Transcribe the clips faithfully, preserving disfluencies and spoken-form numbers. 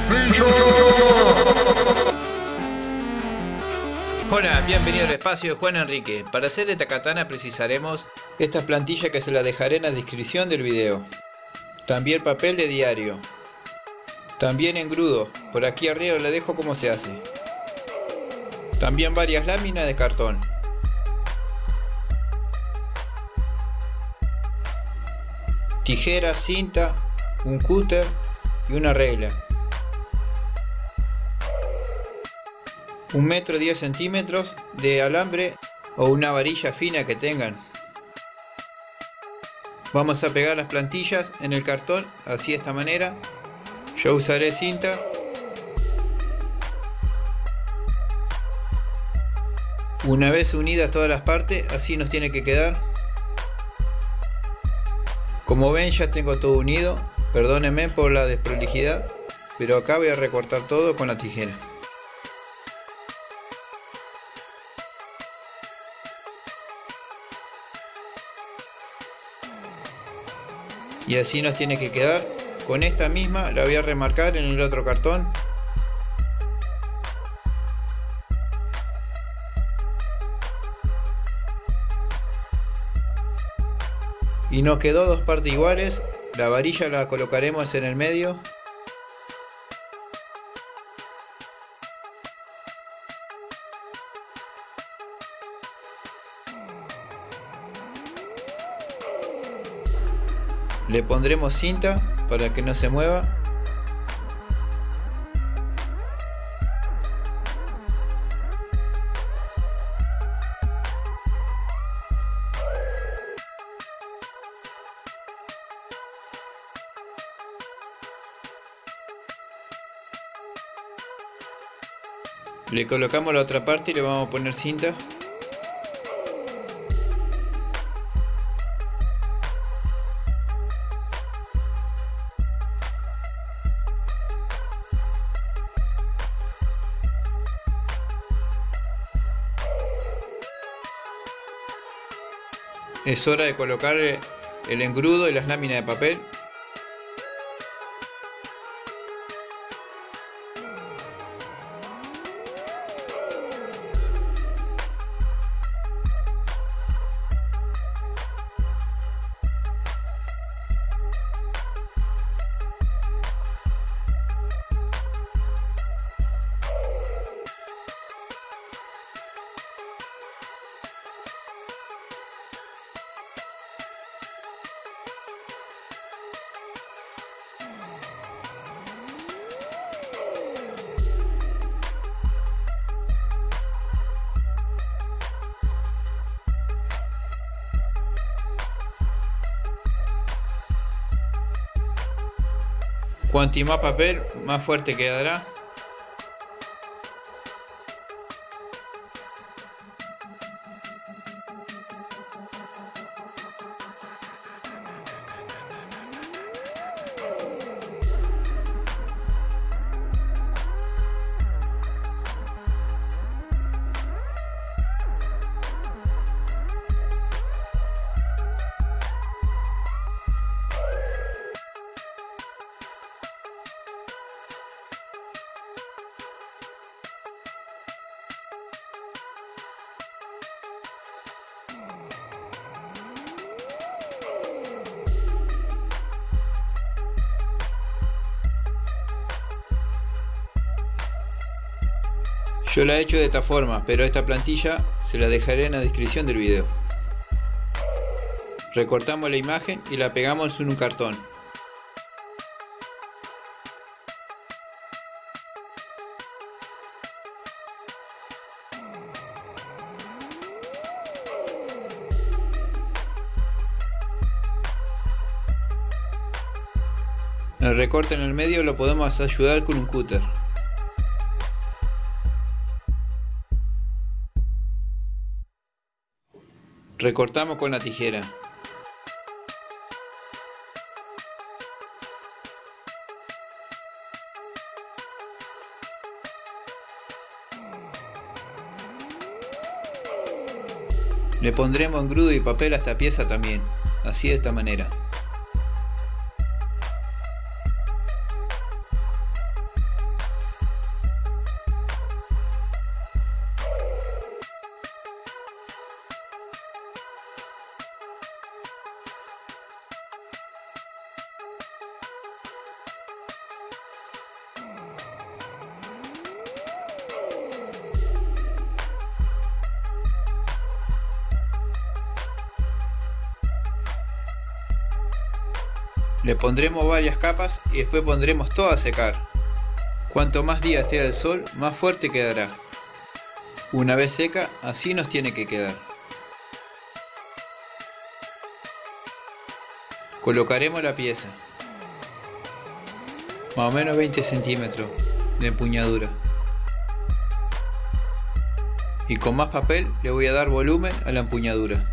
Hola, bienvenido al espacio de Juan Enrique. Para hacer esta katana precisaremos esta plantilla que se la dejaré en la descripción del video. También papel de diario. También engrudo, por aquí arriba le dejo cómo se hace. También varias láminas de cartón. Tijera, cinta, un cúter y una regla. Un metro diez centímetros de alambre o una varilla fina que tengan. Vamos a pegar las plantillas en el cartón, así de esta manera. Yo usaré cinta. Una vez unidas todas las partes, así nos tiene que quedar. Como ven, ya tengo todo unido. Perdónenme por la desprolijidad, pero acá voy a recortar todo con la tijera. Y así nos tiene que quedar. Con esta misma la voy a remarcar en el otro cartón. Y nos quedó dos partes iguales. La varilla la colocaremos en el medio. Le pondremos cinta para que no se mueva. Le colocamos la otra parte y le vamos a poner cinta. Es hora de colocar el engrudo y las láminas de papel. Cuanto más papel, más fuerte quedará. Yo la he hecho de esta forma, pero esta plantilla se la dejaré en la descripción del video. Recortamos la imagen y la pegamos en un cartón. El recorte en el medio lo podemos ayudar con un cúter. Recortamos con la tijera. Le pondremos engrudo y papel a esta pieza también, así de esta manera. Le pondremos varias capas y después pondremos todo a secar. Cuanto más días esté el sol, más fuerte quedará. Una vez seca, así nos tiene que quedar. Colocaremos la pieza, más o menos veinte centímetros de empuñadura. Y con más papel le voy a dar volumen a la empuñadura.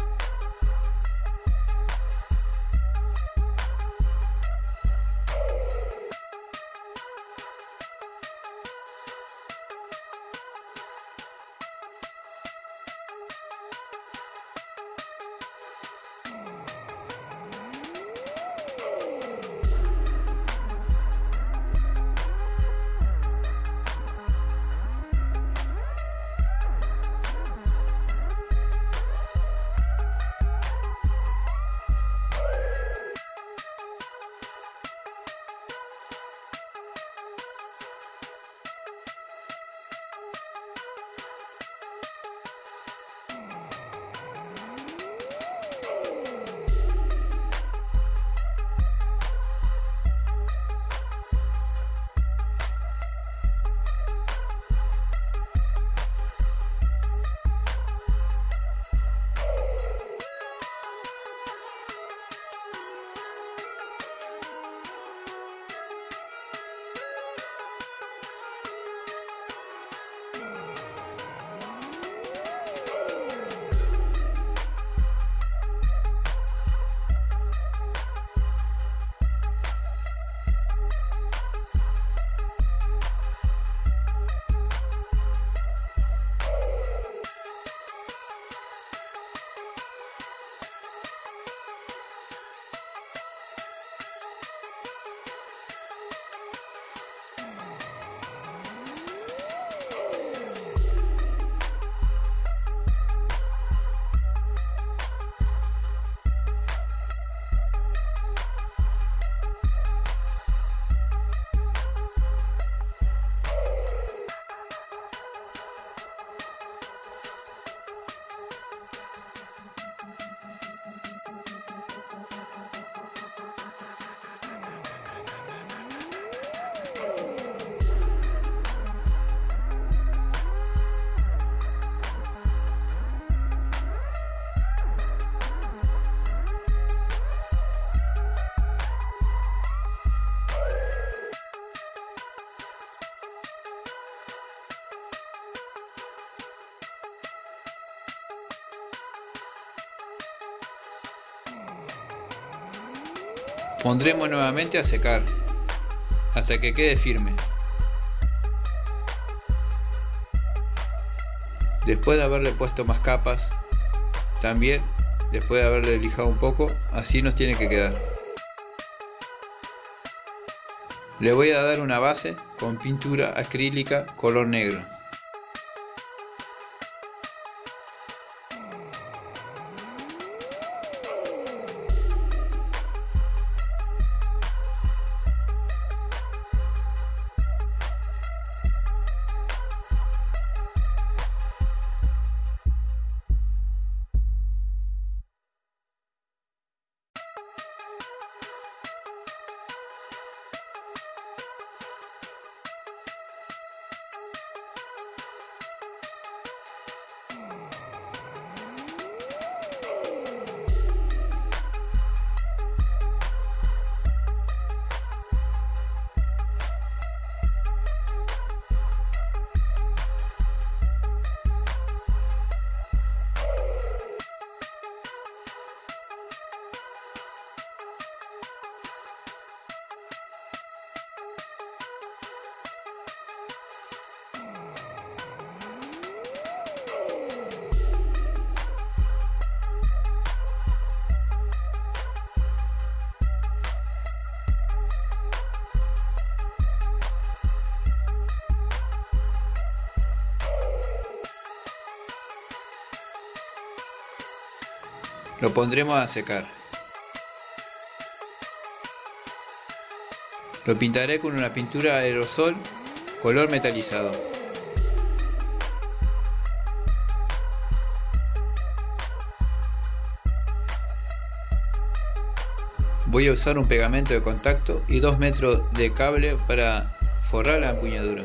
Pondremos nuevamente a secar hasta que quede firme. Después de haberle puesto más capas, también después de haberle lijado un poco, así nos tiene que quedar. Le voy a dar una base con pintura acrílica color negro. Lo pondremos a secar. Lo pintaré con una pintura aerosol color metalizado. Voy a usar un pegamento de contacto y dos metros de cable para forrar la empuñadura.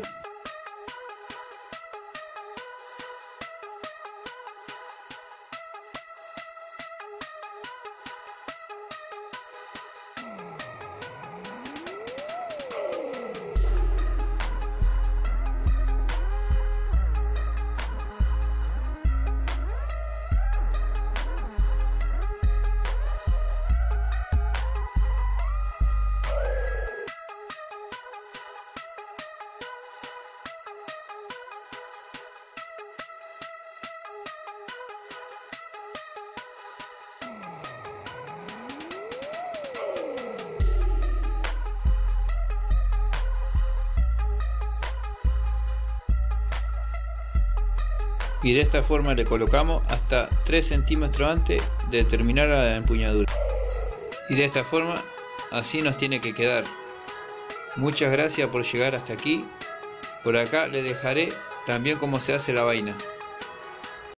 Y de esta forma le colocamos hasta tres centímetros antes de terminar la empuñadura. Y de esta forma así nos tiene que quedar. Muchas gracias por llegar hasta aquí. Por acá le dejaré también cómo se hace la vaina.